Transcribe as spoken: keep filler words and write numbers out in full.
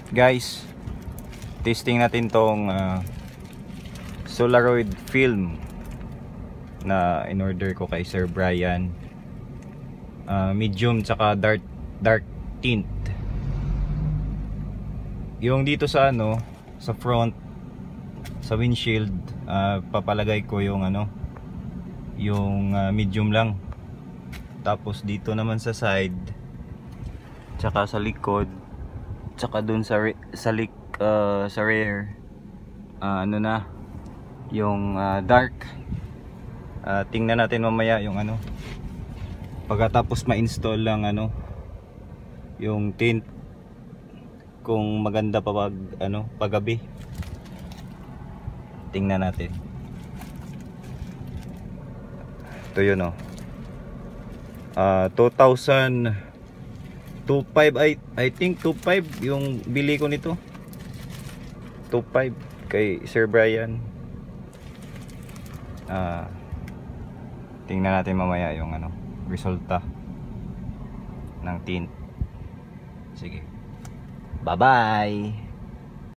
Guys, testing natin tong uh, Solaroid film na in-order ko kay Sir Brian. uh, Medium tsaka dark, dark tint. Yung dito sa ano, sa front, sa windshield, uh, papalagay ko yung ano, yung uh, medium lang. Tapos dito naman sa side, tsaka sa likod, tsaka dun sa sa lik uh, sa rear, uh, ano na, yung uh, dark. Uh, tingnan natin mamaya yung ano, pagkatapos ma-install lang ano, yung tint, kung maganda pa pag ano, paggabi. Tingnan natin. Ito yun oh. Uh, two thousand twenty-five, I, I think twenty-five yung bili ko nito. twenty-five kay Sir Brian. Uh, tingnan natin mamaya yung ano, resulta ng tint. Sige. Bye bye.